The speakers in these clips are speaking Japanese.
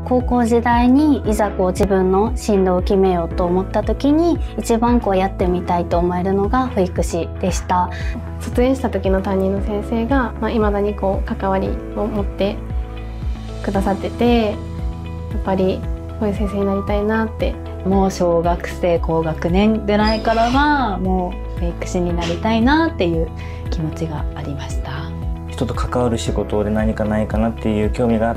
高校時代にいざ自分の進路を決めようと思った時に一番やってみたいと思えるのが保育士でした。 卒園した時の担任の先生が未だに関わりを持ってくださってて、やっぱりこういう先生になりたいなって。 もう小学生高学年ぐらいからはもう保育士になりたいなっていう気持ちがありました。 人と関わる仕事で何かないかなっていう興味があって、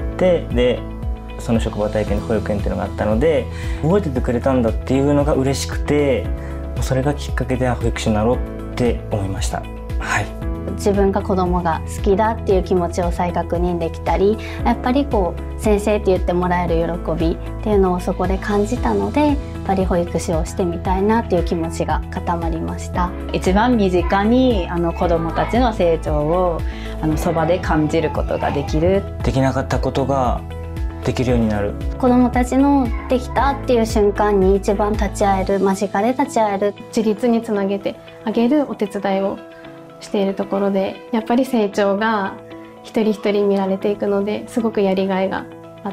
でその職場体験で保育園っていうのがあったので、覚えててくれたんだっていうのが嬉しくて、それがきっかけで保育士になろうって思いました。はい、 自分が子供が好きだっていう気持ちを再確認できたり、やっぱり先生って言ってもらえる喜びっていうのをそこで感じたので、やっぱり保育士をしてみたいなっていう気持ちが固まりました。 一番身近に子どもたちの成長をそばで感じることができる。 できなかったことができるようになる。 子どもたちのできたっていう瞬間に一番立ち会える、間近で立ち会える、 自立につなげてあげるお手伝いをしているところで、やっぱり成長が一人一人見られていくので、すごくやりがいがあって、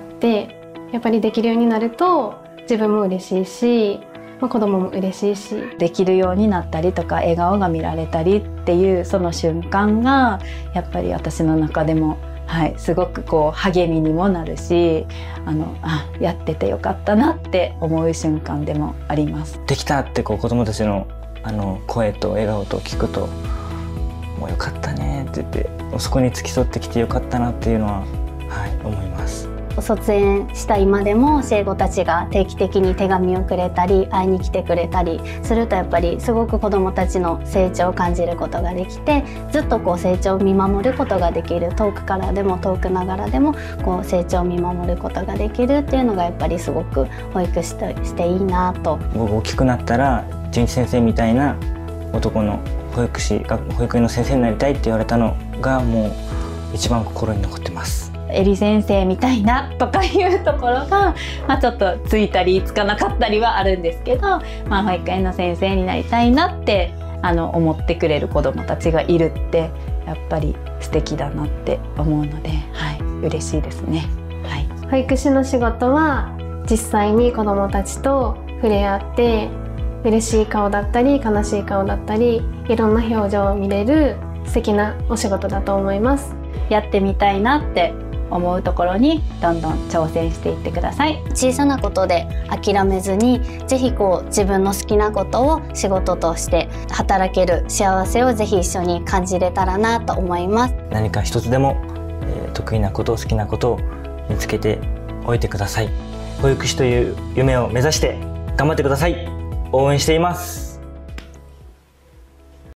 やっぱりできるようになると自分も嬉しいし、子供も嬉しいし、 できるようになったりとか笑顔が見られたりっていうその瞬間がやっぱり私の中でも、すごく励みにもなるし、やっててよかったなって思う瞬間でもあります。 できたって子供たちの声と笑顔と聞くと、もうよかったねって言って、そこに付き添ってきてよかったなっていうのは、思います。 卒園した今でも生徒たちが定期的に手紙をくれたり会いに来てくれたりすると、やっぱりすごく子どもたちの成長を感じることができて、ずっと成長を見守ることができる、遠くからでも遠くながらでも成長を見守ることができるっていうのがやっぱりすごく保育士としていいなと。 僕大きくなったら純一先生みたいな男の保育士が保育園の先生になりたいって言われたのがもう一番心に残ってます。 エリ先生みたいなとかいうところが、ちょっとついたりつかなかったりはあるんですけど、保育園の先生になりたいなって思ってくれる子どもたちがいるってやっぱり素敵だなって思うので、嬉しいですね。 保育士の仕事は実際に子どもたちと触れ合って嬉しい顔だったり悲しい顔だったりいろんな表情を見れる素敵なお仕事だと思います。 やってみたいなって思うところにどんどん挑戦していってください。 小さなことで諦めずに、ぜひ自分の好きなことを仕事として働ける幸せをぜひ一緒に感じれたらなと思います。 何か一つでも、得意なこと好きなことを見つけておいてください。保育士という夢を目指して頑張ってください。応援しています。